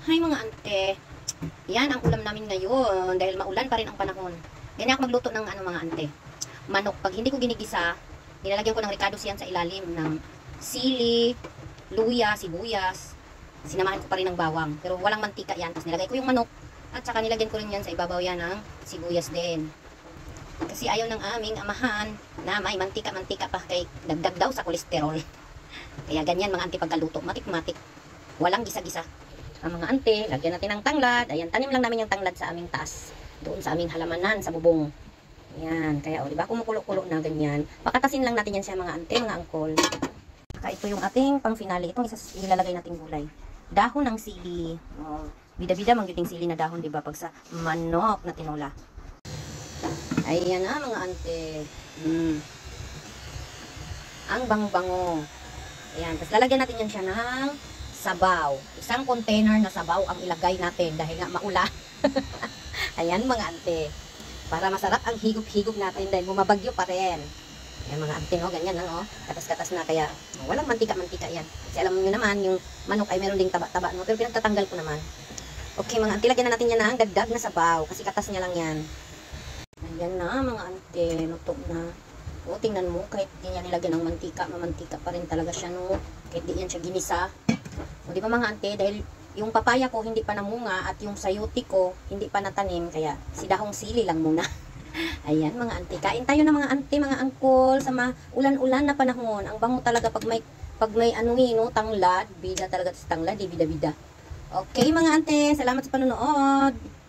Hi mga ante. Yan ang ulam namin ngayon dahil maulan pa rin ang panahon. Ganyan ako magluto ng mga ante. Manok. Pag hindi ko ginigisa, nilalagyan ko ng ricados yan sa ilalim ng sili, luya, sibuyas. Sinamahan ko pa rin ng bawang. Pero walang mantika yan. Tapos nilagay ko yung manok at saka nilagyan ko rin yan sa ibabaw yan ng sibuyas din. Kasi ayaw ng aming amahan na may mantika-mantika pa kay dagdag daw sa kolesterol. Kaya ganyan mga ante pagkaluto. Matik-matik. Walang gisa-gisa. Ang mga ante, lagyan natin ng tanglad. Ayan, tanim lang namin yung tanglad sa aming taas. Doon sa aming halamanan, sa bubong. Ayan, kaya o, diba, kumukulo-kulo na ganyan. Pakatasin lang natin yan siya mga ante, mga angkol. Saka ito yung ating pang finale. Itong ilalagay nating gulay. Dahon ng sili. Oh, bida-bida manggiting sili na dahon, diba, pag sa manok na tinola. Ayan na mga ante. Ang bango-bango. Ayan, tapos lalagyan natin yan siya ng sabaw. Isang container na sabaw ang ilagay natin dahil nga maulan. Ayan mga ante. Para masarap ang higop-higop natin dahil bumabagyo pa rin. Ayan mga ante, no? Ganyan lang, oh. Katas-katas na kaya walang mantika-mantika yan. Kasi alam niyo naman, yung manok ay meron ding taba-taba, no? Pero pinagtatanggal ko naman. Okay mga ante, lagyan na natin yan ng dagdag na sabaw kasi katas niya lang yan. Ayan na mga ante, luto na. O, tingnan mo, kahit di niya nilagyan ng mantika, mamantika pa rin talaga siya, no? Kahit di yan siya ginisa. O, di ba mga ante, dahil yung papaya ko hindi pa namunga at yung sayote ko hindi pa natanim, kaya si dahong sili lang muna. Ayan mga ante, kain tayo ng mga ante, mga angkol, sa ulan-ulan na panahon. Ang bango talaga pag may ano no, tanglad, bida talaga sa tanglad, bida-bida. Okay mga ante, salamat sa panonood.